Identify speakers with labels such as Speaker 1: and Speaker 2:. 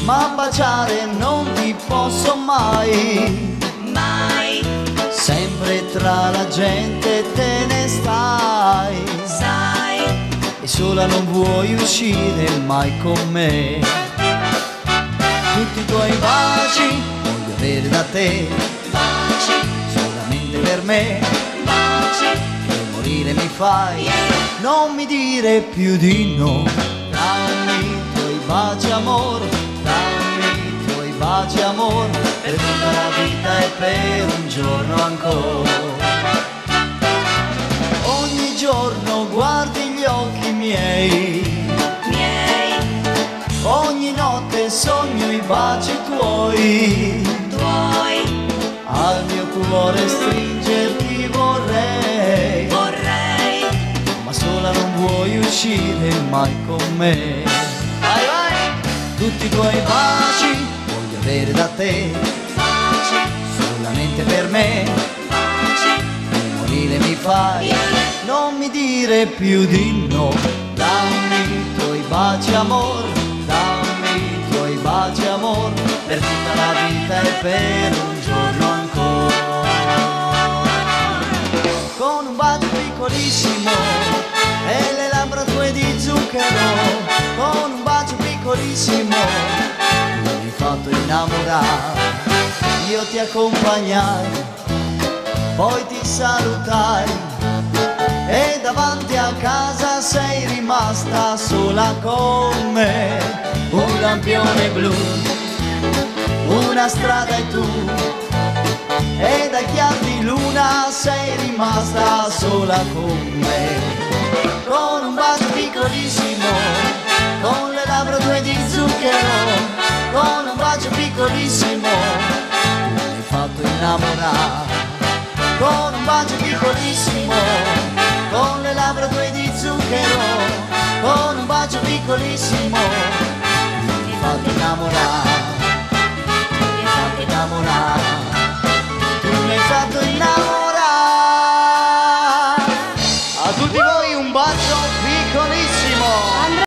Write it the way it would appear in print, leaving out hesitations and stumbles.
Speaker 1: ma baciare non ti posso mai.
Speaker 2: Mai,
Speaker 1: Sempre tra la gente te ne stai,
Speaker 2: sai,
Speaker 1: e sola non vuoi uscire mai con me. Tutti i tuoi baci voglio avere da te,
Speaker 2: baci,
Speaker 1: solamente per me.
Speaker 2: baci,
Speaker 1: Che morire mi fai, non mi dire più di no. Dammi i tuoi baci amor, dammi i tuoi baci amor, per tutta la vita e per un giorno ancora. Ogni giorno guardi gli occhi miei,
Speaker 2: miei,
Speaker 1: ogni notte sogno i baci tuoi.
Speaker 2: tuoi,
Speaker 1: Al mio cuore stringerti vorrei,
Speaker 2: vorrei,
Speaker 1: ma sola non vuoi uscire mai con me. Vai vai! Tutti i tuoi baci voglio avere da te,
Speaker 2: baci,
Speaker 1: solamente per me.
Speaker 2: baci,
Speaker 1: Che morire mi fai, non mi dire più di no. Dammi i tuoi baci amor, dammi i tuoi baci amor, per tutta la vita e per un giorno ancora. Con un bacio piccolissimo e le labbra tue di zucchero, con un bacio piccolissimo tu mi hai fatto innamorare. Io ti accompagnai, poi ti salutai e davanti a casa sei rimasta sola con me. Un lampione blu, una strada e tu, e dai chiari di luna sei rimasta sola con me. Con un bacio piccolissimo, con le labbra tue di zucchero, con un bacio piccolissimo tu mi hai fatto innamorare. Con un bacio piccolissimo, con le labbra tue di zucchero, con un bacio piccolissimo